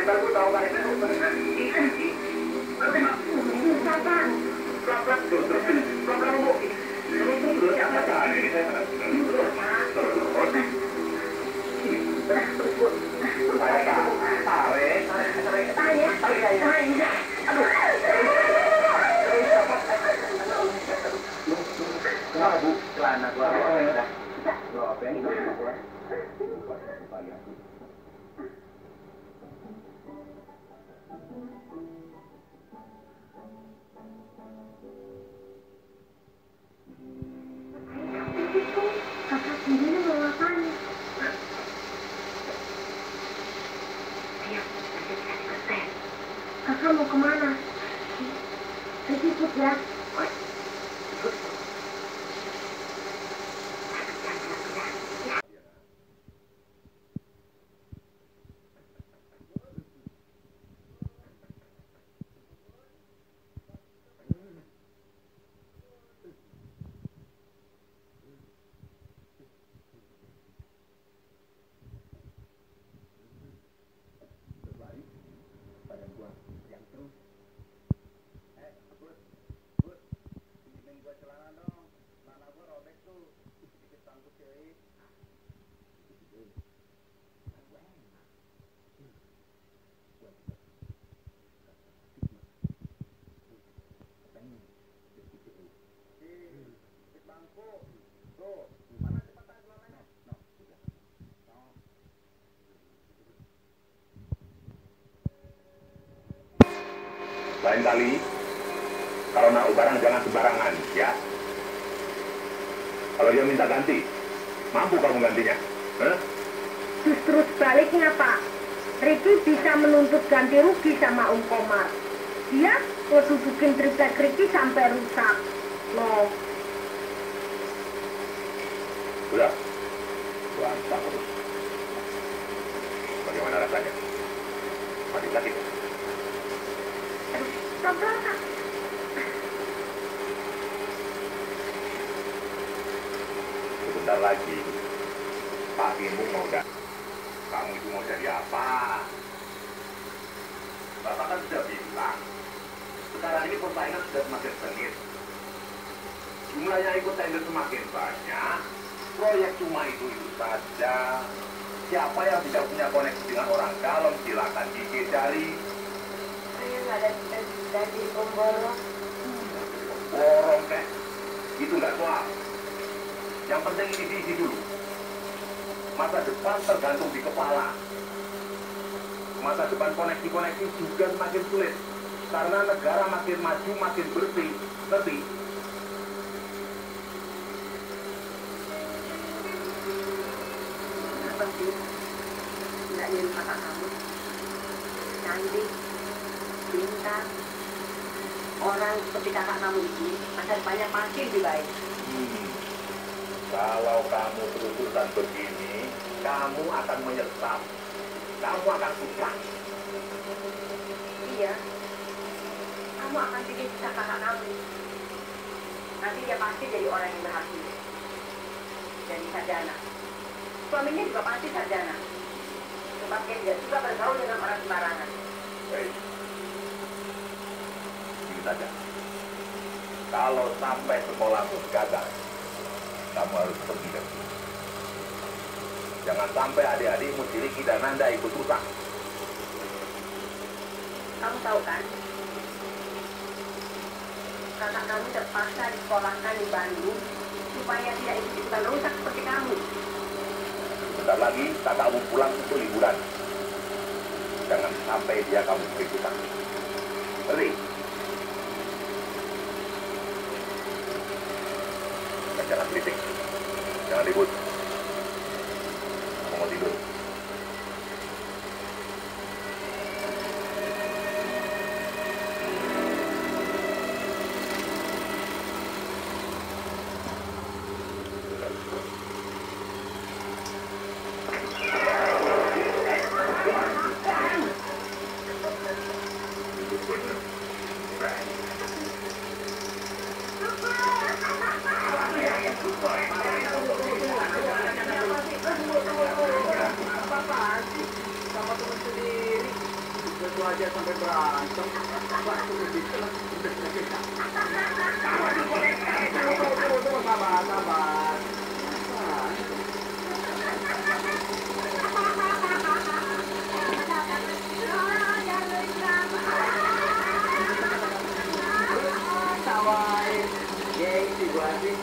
tempel gue tahu kan itu. Kapan? Pelak-pelak terus. Pelak-pelak bu. Terus apa tadi? Bu, celana gua udah. Gua apa yang gua? Kakak sendiri mau ngapain? Ayo, nanti kita ikut. Kakak mau kemana? Ikut ya. Lain kali, kalau naruh barang jangan sembarangan, ya. Kalau dia minta ganti, mampu kamu gantinya? Hah? Justru sebaliknya, Pak. Ricky bisa menuntut ganti rugi sama Om Komar. Dia ngesusukin triplek Ricky sampai rusak. Loh. Udah, bantah terus. Bagaimana rasanya? Mati lagi. Pelan-pelan. Sebentar lagi, Pak Ibu mau dah. Kamu itu mau jadi apa? Bapak kan sudah bilang, sekarang ini persaingan sudah semakin sengit. Jumlahnya ikut tender semakin banyak, proyek cuma itu saja. Siapa yang tidak punya koneksi dengan orang dalam, silakan gigit jari. Saya nggak ada cita-cita di Pemborong. Borong teh, itu nggak soal. Yang penting ini diisi dulu. Masa depan tergantung di kepala. Masa depan koneksi-koneksi juga semakin sulit. Karena negara makin maju, makin bersih. Ngerti? Kenapa sih? Nggak jadi kakak kamu. Cantik, pintar. Orang seperti kakak kamu ini, masa depannya makin lebih baik. Kalau kamu terusan begini, kamu akan menyesal. Kamu akan susah. Iya. Kamu akan bikin susah kakak kamu. Nanti dia pasti jadi orang yang berhasil. Jadi sarjana. Suaminya juga pasti sarjana. Sebab dia tidak suka bergaul dengan orang sembarangan. Baik. Ini saja. Kalau sampai sekolah pun gagal, kamu harus pergi dari sini. Jangan sampai adik-adikmu Ciliki dan Nanda ikut rusak. Kamu tahu kan? Kakak kamu terpaksa disekolahkan di Bandung supaya tidak ikut-ikutan rusak seperti kamu. Sebentar lagi kakakmu pulang untuk liburan. Jangan sampai dia kamu ikut-ikutan. Ngerti? Jangan kritik. Jangan ribut. Mau tidur. aja sampai berantem. Waktu begitu lah, udah kita. Tunggu, sabar. Tawain, gengsi gua sih.